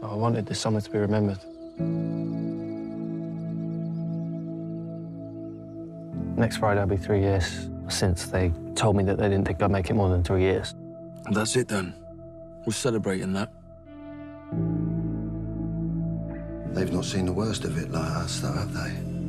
I wanted this summer to be remembered. Next Friday will be 3 years since they told me that they didn't think I'd make it more than 3 years. And that's it then. We're celebrating that. They've not seen the worst of it like us, though, have they?